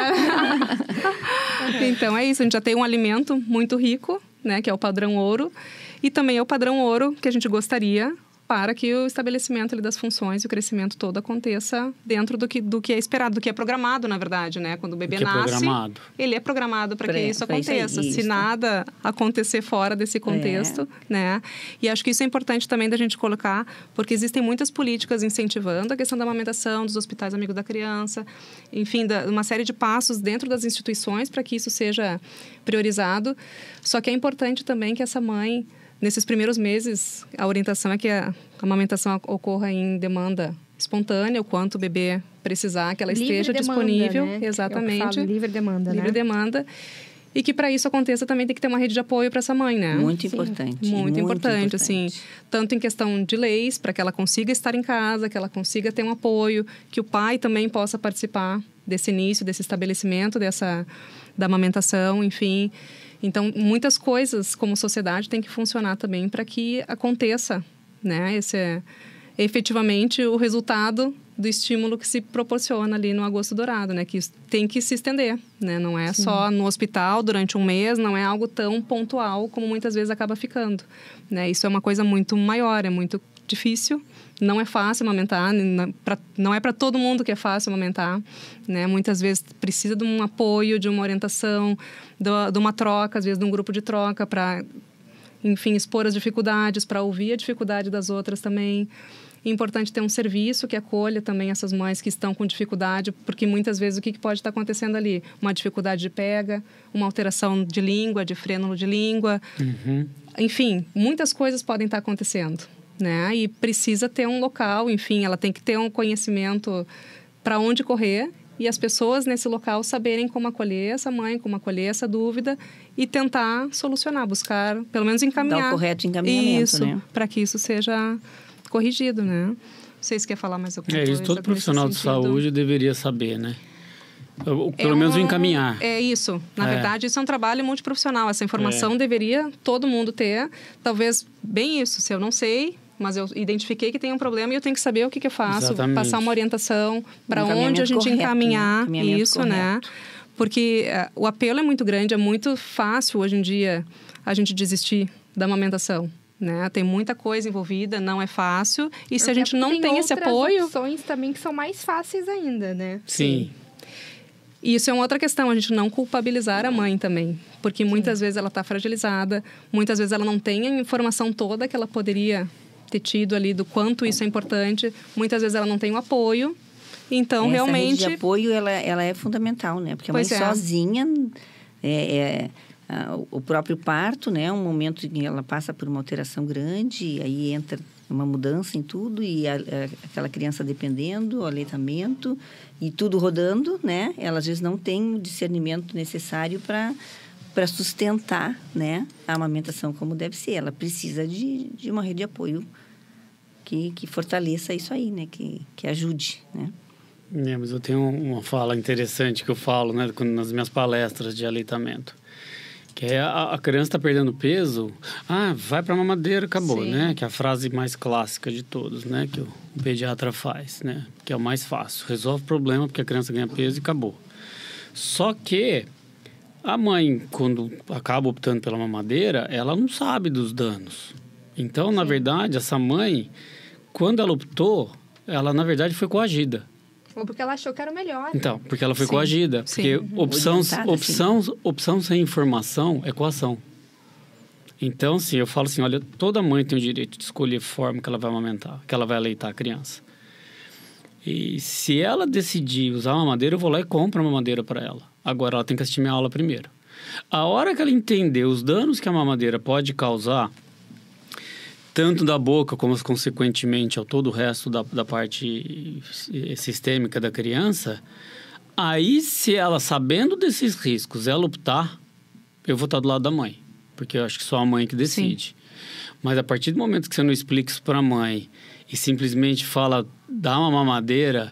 Então, é isso. A gente já tem um alimento muito rico, né, que é o padrão ouro. E também é o padrão ouro que a gente gostaria para que o estabelecimento ali das funções e o crescimento todo aconteça dentro do que é esperado, do que é programado, na verdade, né? Quando o bebê nasce, ele é programado para que isso aconteça. Se nada acontecer fora desse contexto, né? E acho que isso é importante também da gente colocar, porque existem muitas políticas incentivando a questão da amamentação, dos hospitais amigos da criança, enfim, uma série de passos dentro das instituições para que isso seja priorizado. Só que é importante também que essa mãe... Nesses primeiros meses, a orientação é que a amamentação ocorra em demanda espontânea, o quanto o bebê precisar, que ela esteja disponível. Né? Exatamente. Livre demanda, Livre demanda. E que para isso aconteça também tem que ter uma rede de apoio para essa mãe, né? Muito importante. Muito importante, assim. Tanto em questão de leis, para que ela consiga estar em casa, que ela consiga ter um apoio, que o pai também possa participar desse início, desse estabelecimento, da amamentação, enfim... Então, muitas coisas como sociedade têm que funcionar também para que aconteça, né? Esse é efetivamente o resultado do estímulo que se proporciona ali no agosto dourado, né? Que tem que se estender, né? Não é só no hospital durante um mês, não é algo tão pontual como muitas vezes acaba ficando, né? Isso é uma coisa muito maior, é muito difícil. Não é fácil amamentar, não é para todo mundo que é fácil amamentar, né? Muitas vezes precisa de um apoio, de uma orientação, de uma troca, às vezes de um grupo de troca para, enfim, expor as dificuldades, para ouvir a dificuldade das outras também. É importante ter um serviço que acolha também essas mães que estão com dificuldade, porque muitas vezes o que pode estar acontecendo ali? Uma dificuldade de pega, uma alteração de língua, de frênulo de língua. Enfim, muitas coisas podem estar acontecendo. Né? E precisa ter um local, enfim, ela tem que ter um conhecimento para onde correr e as pessoas nesse local saberem como acolher essa mãe, como acolher essa dúvida e tentar solucionar, buscar, pelo menos encaminhar. Dar o correto encaminhamento, isso, né? Para que isso seja corrigido, né? Vocês querem falar mais alguma coisa? Isso todo profissional de saúde deveria saber, né? Pelo menos o encaminhar. É isso. Na verdade, isso é um trabalho multiprofissional. Essa informação deveria todo mundo ter. Talvez, bem isso, se eu não sei... Mas eu identifiquei que tem um problema e eu tenho que saber o que eu faço. Exatamente. Passar uma orientação para onde a gente encaminhar isso, né? Porque o apelo é muito grande, é muito fácil hoje em dia a gente desistir da amamentação. Né? Tem muita coisa envolvida, não é fácil. E se a gente não tem esse apoio... Tem opções também que são mais fáceis ainda, né? Sim. E isso é uma outra questão, a gente não culpabilizar a mãe também. Porque muitas vezes ela está fragilizada, muitas vezes ela não tem a informação toda que ela poderia ter tido ali do quanto isso é importante. Muitas vezes ela não tem o apoio. Então, realmente... Essa rede de apoio, ela é fundamental, né? Porque a mãe sozinha... o próprio parto, né? Um momento em que ela passa por uma alteração grande, e aí entra uma mudança em tudo, e aquela criança dependendo, o aleitamento, e tudo rodando, né? Ela, às vezes, não tem o discernimento necessário para sustentar, né, a amamentação como deve ser. Ela precisa de uma rede de apoio que fortaleça isso aí, né, que ajude, né. Mas eu tenho uma fala interessante que eu falo, né, nas minhas palestras de aleitamento, que é a criança está perdendo peso, vai para a mamadeira, acabou, né, que é a frase mais clássica de todos, né, que o pediatra faz, né, que é o mais fácil, resolve o problema porque a criança ganha peso e acabou. Só que a mãe, quando acaba optando pela mamadeira, ela não sabe dos danos. Então, na verdade, essa mãe, quando ela optou, ela, na verdade, foi coagida. Ou porque ela achou que era o melhor. Então, porque ela foi coagida. Porque opção sem informação é coação. Então, assim, eu falo assim, olha, toda mãe tem o direito de escolher a forma que ela vai amamentar, que ela vai aleitar a criança. E se ela decidir usar uma mamadeira, eu vou lá e compro uma mamadeira para ela. Agora, ela tem que assistir minha aula primeiro. A hora que ela entender os danos que a mamadeira pode causar, tanto da boca como, consequentemente, ao todo o resto da parte sistêmica da criança, aí, se ela, sabendo desses riscos, ela optar, eu vou estar do lado da mãe. Porque eu acho que só a mãe que decide. Sim. Mas a partir do momento que você não explica isso para a mãe e simplesmente fala, dá uma mamadeira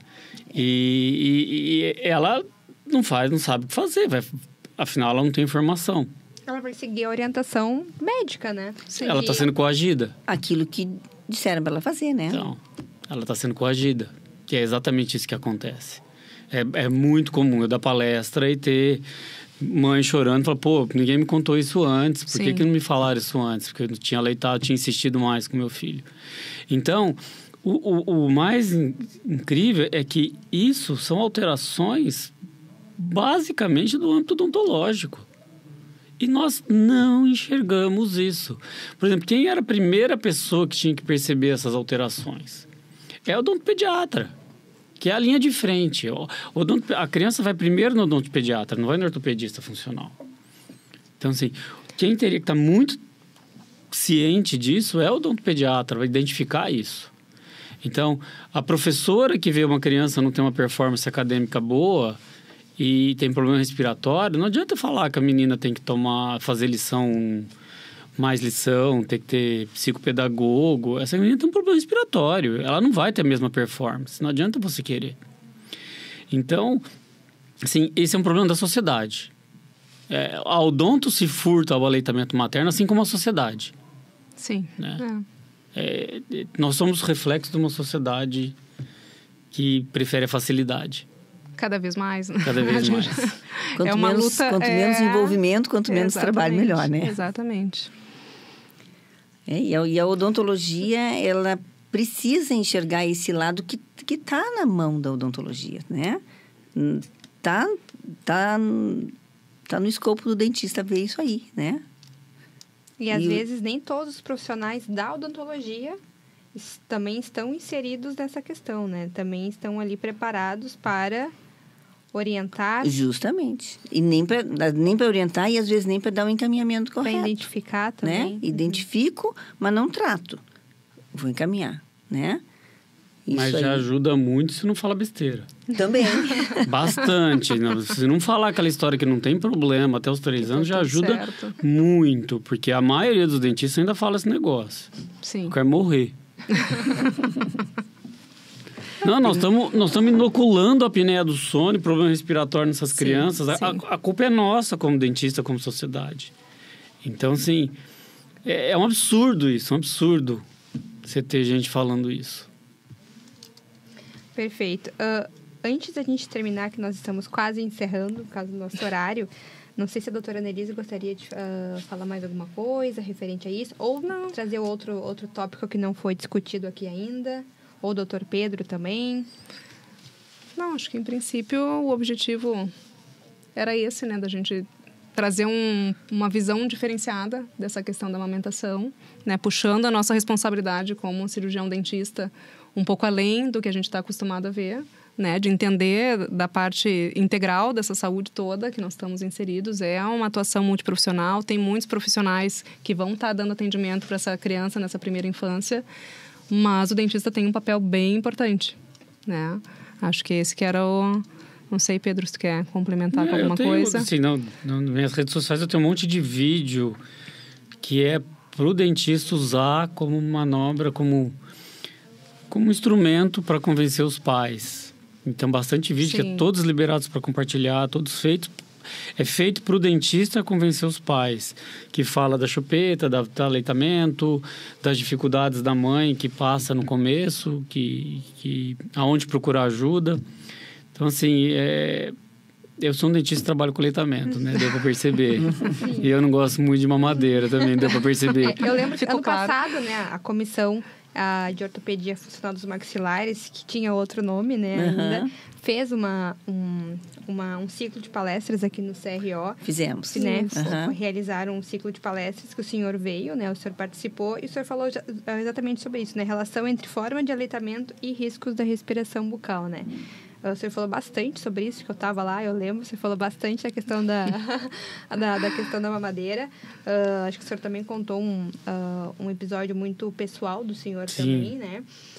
e ela não sabe o que fazer. Afinal, ela não tem informação. Ela vai seguir a orientação médica, né? Ela está sendo coagida. Aquilo que disseram para ela fazer, né? Então, ela está sendo coagida. Que é exatamente isso que acontece. É muito comum eu dar palestra e ter mãe chorando. Falar, pô, ninguém me contou isso antes. Por que não me falaram isso antes? Porque eu não tinha leitado, tinha insistido mais com meu filho. Então, o mais incrível é que isso são alterações basicamente do âmbito odontológico. E nós não enxergamos isso. Por exemplo, quem era a primeira pessoa que tinha que perceber essas alterações? É o odontopediatra, que é a linha de frente. A criança vai primeiro no odontopediatra, não vai no ortopedista funcional. Então, assim, quem teria que estar muito ciente disso é o odontopediatra, vai identificar isso. Então, a professora que vê uma criança não ter uma performance acadêmica boa e tem problema respiratório, não adianta falar que a menina tem que fazer mais lição, tem que ter psicopedagogo. Essa menina tem um problema respiratório, ela não vai ter a mesma performance, não adianta você querer. Então, assim, esse é um problema da sociedade. A odonto se furta ao aleitamento materno, assim como a sociedade. Sim. Né? Nós somos reflexos de uma sociedade que prefere a facilidade. Cada vez mais. Né? Cada vez mais. Quanto menos envolvimento, quanto menos trabalho, melhor, né? Exatamente. E a odontologia, ela precisa enxergar esse lado que está na mão da odontologia, né? Tá no escopo do dentista ver isso aí, né? E às vezes nem todos os profissionais da odontologia também estão inseridos nessa questão, né? Também estão ali preparados para orientar. Justamente. E nem para orientar e às vezes nem para dar o encaminhamento correto. Para identificar também. Né? Identifico, mas não trato. Vou encaminhar, né? Isso mas já ajuda muito se não fala besteira. Também. Bastante. Se não falar aquela história que não tem problema até os 3 anos, já ajuda muito. Porque a maioria dos dentistas ainda fala esse negócio. Sim. Quer morrer. Não, nós estamos inoculando a apneia do sono e problema respiratório nessas crianças. A culpa é nossa como dentista, como sociedade. Então, assim, é um absurdo isso, um absurdo você ter gente falando isso. Perfeito. Antes da gente terminar, que nós estamos quase encerrando, por causa do nosso horário, não sei se a doutora Annelise gostaria de falar mais alguma coisa referente a isso, ou não, trazer outro tópico que não foi discutido aqui ainda, ou o doutor Pedro também. Não, acho que, em princípio, o objetivo era esse, né, da gente trazer uma visão diferenciada dessa questão da amamentação, né, puxando a nossa responsabilidade como cirurgião dentista um pouco além do que a gente está acostumado a ver, né, de entender da parte integral dessa saúde toda que nós estamos inseridos. É uma atuação multiprofissional, tem muitos profissionais que vão estar dando atendimento para essa criança nessa primeira infância, mas o dentista tem um papel bem importante, né? Acho que esse que era o... Não sei, Pedro, se tu quer complementar com alguma coisa. Assim, nas minhas redes sociais eu tenho um monte de vídeo que é para o dentista usar como manobra, como instrumento para convencer os pais. Então, bastante vídeo, que é todos liberados para compartilhar, todos feitos. É feito para o dentista convencer os pais, que fala da chupeta, do aleitamento, das dificuldades da mãe que passa no começo, aonde procurar ajuda. Então, assim, eu sou um dentista que trabalho com aleitamento, né? Deu para perceber. E eu não gosto muito de mamadeira também, deu para perceber. Eu lembro que ano passado, né, a comissão a de ortopedia funcional dos maxilares, que tinha outro nome, né, ainda, fez um ciclo de palestras aqui no CRO. Fizemos. Né? Realizaram um ciclo de palestras que o senhor veio, né? O senhor participou e o senhor falou exatamente sobre isso, né? Relação entre forma de aleitamento e riscos da respiração bucal, né? O senhor falou bastante sobre isso, que eu estava lá, eu lembro. Você falou bastante da questão da questão da mamadeira. Acho que o senhor também contou um episódio muito pessoal do senhor também, né?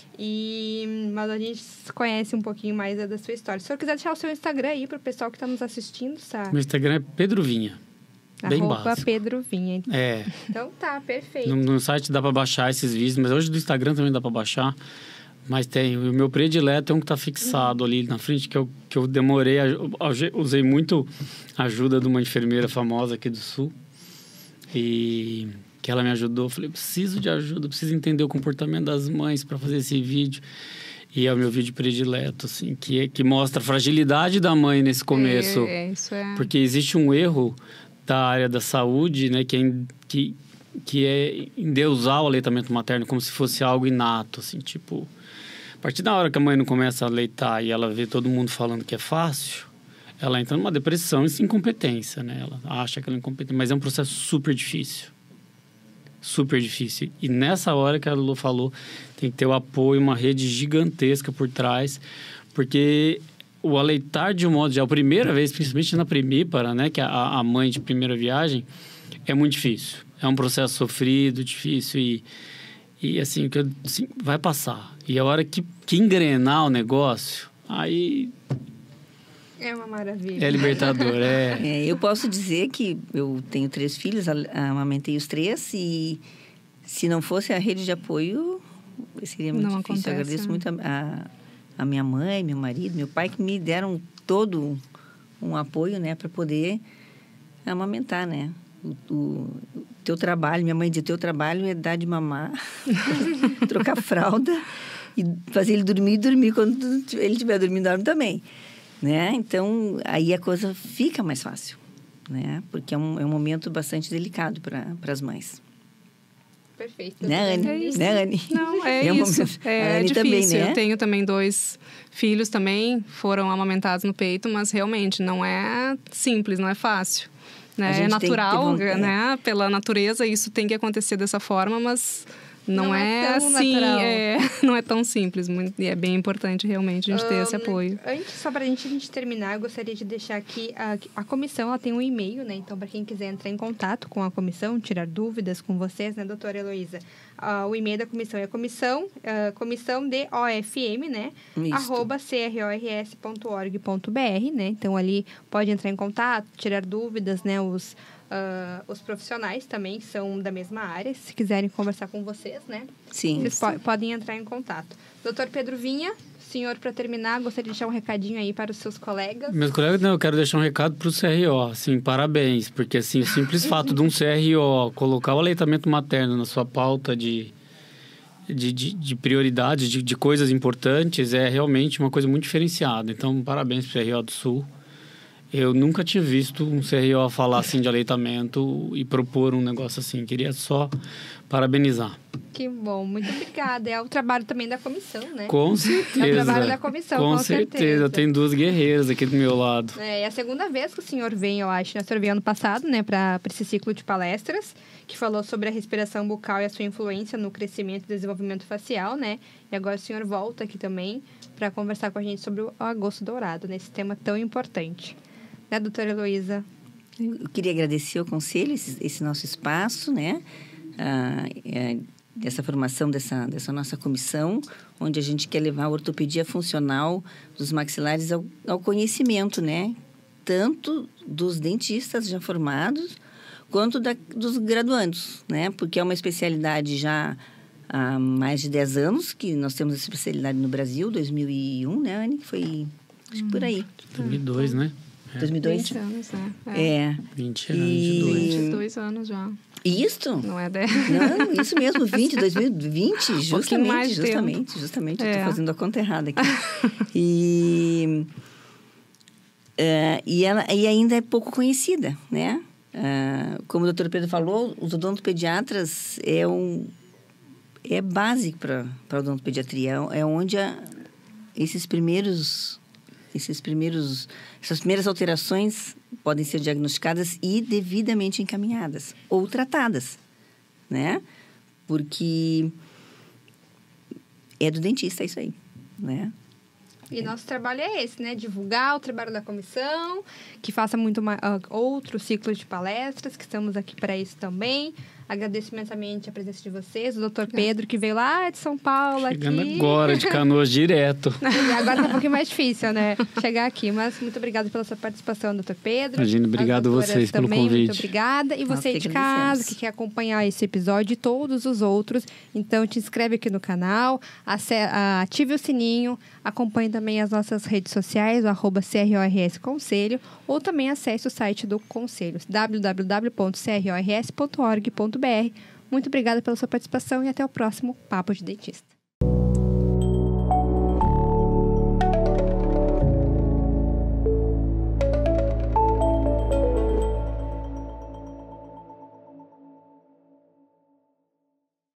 Mas a gente conhece um pouquinho mais da sua história. Se o senhor quiser deixar o seu Instagram aí para o pessoal que está nos assistindo, tá? Meu Instagram é Pedro Vinha. Bem básico. Pedro Vinha. É. Então tá, perfeito. No site dá para baixar esses vídeos, mas hoje do Instagram também dá para baixar. Mas tem, o meu predileto é um que está fixado ali na frente, que eu demorei, usei muito a ajuda de uma enfermeira famosa aqui do Sul. E que ela me ajudou. Eu falei, preciso de ajuda, preciso entender o comportamento das mães para fazer esse vídeo. E é o meu vídeo predileto, assim, que mostra a fragilidade da mãe nesse começo. Isso é. Porque existe um erro da área da saúde, né, que é endeusar o aleitamento materno como se fosse algo inato, assim, tipo... A partir da hora que a mãe não começa a aleitar e ela vê todo mundo falando que é fácil, ela entra numa depressão e incompetência, né? Ela acha que ela é incompetente, mas é um processo super difícil. Super difícil. E nessa hora que a Lulu falou, tem que ter o apoio, uma rede gigantesca por trás, porque o aleitar de um modo geral, a primeira vez, principalmente na primípara, né? Que é a mãe de primeira viagem, é muito difícil. É um processo sofrido, difícil e assim, vai passar. E a hora que engrenar o negócio, aí... É uma maravilha. É libertador, eu posso dizer que eu tenho 3 filhos, amamentei os 3 e se não fosse a rede de apoio, seria muito difícil. Acontece, eu agradeço muito a minha mãe, meu marido, meu pai, que me deram todo um apoio, né, para poder amamentar, né? O teu trabalho, minha mãe dizia, teu trabalho é dar de mamar, trocar fralda e fazer ele dormir e dormir. Quando ele estiver dormindo, dorme também, né? Então, aí a coisa fica mais fácil, né? Porque é um momento bastante delicado para as mães. Perfeito. Né, Anne? É isso. Né, Anne? Não, é isso. É difícil. Também, né? Eu tenho também 2 filhos também, foram amamentados no peito, mas realmente não é simples, não é fácil. Né? É natural, né? Pela natureza, isso tem que acontecer dessa forma, mas não é assim, não é tão simples. E é bem importante realmente a gente ter esse apoio. Antes, só para a gente terminar, eu gostaria de deixar aqui, a comissão ela tem um e-mail, né? Então, para quem quiser entrar em contato com a comissão, tirar dúvidas com vocês, né, doutora Heloísa? O e-mail da comissão é comissão de OFM, né? @crors.org.br, né? Então, ali pode entrar em contato, tirar dúvidas, né? Os profissionais também são da mesma área, se quiserem conversar com vocês, né? Sim. Vocês podem entrar em contato. Doutor Pedro Vinha, senhor, para terminar, gostaria de deixar um recadinho aí para os seus colegas? Meus colegas, não, eu quero deixar um recado para o CRO, assim, parabéns, porque assim, o simples fato de um CRO colocar o aleitamento materno na sua pauta de prioridades, de coisas importantes, é realmente uma coisa muito diferenciada. Então, parabéns para o CRO do Sul. Eu nunca tinha visto um CRO falar assim de aleitamento e propor um negócio assim. Queria só parabenizar. Que bom, muito obrigada. É o trabalho também da comissão, né? Com certeza. É o trabalho da comissão, com certeza. Eu tenho 2 guerreiras aqui do meu lado. É a segunda vez que o senhor vem, eu acho. O senhor veio ano passado, né, para esse ciclo de palestras, que falou sobre a respiração bucal e a sua influência no crescimento e desenvolvimento facial, né? E agora o senhor volta aqui também para conversar com a gente sobre o agosto dourado, nesse tema tão importante. Né, doutora Heloísa? Eu queria agradecer ao Conselho esse nosso espaço, né? Dessa formação dessa nossa comissão, onde a gente quer levar a ortopedia funcional dos maxilares ao conhecimento, né? Tanto dos dentistas já formados, quanto dos graduandos, né? Porque é uma especialidade já há mais de 10 anos, que nós temos essa especialidade no Brasil, 2001, né, Anne? Foi, acho que por aí. 2002, né? 2002? 20 anos, né? 20 anos de 22 anos já. Isso? Não é 10. Não, isso mesmo, 2020, justamente. Eu estou fazendo a conta errada aqui. E ainda é pouco conhecida, né? Como o doutor Pedro falou, os odontopediatras é básico para a odontopediatria. É onde essas primeiras alterações podem ser diagnosticadas e devidamente encaminhadas ou tratadas, né? Porque é do dentista isso aí, né? E nosso trabalho é esse, né? Divulgar o trabalho da comissão, que faça muito outro ciclo de palestras, que estamos aqui para isso também. Agradeço imensamente a presença de vocês, o doutor Pedro, que veio lá de São Paulo. Chegando aqui. agora, de Canoas direto. E agora tá um pouquinho mais difícil, né? Chegar aqui. Mas muito obrigada pela sua participação, doutor Pedro. Imagina, obrigado a vocês pelo também, convite. Muito obrigada. E você Nós de que casa, agradecemos. que quer acompanhar esse episódio e todos os outros, então te inscreve aqui no canal, ative o sininho, acompanhe também as nossas redes sociais, o @CRORS Conselho, ou também acesse o site do Conselho, www.crors.org.br. Muito obrigada pela sua participação e até o próximo Papo de Dentista.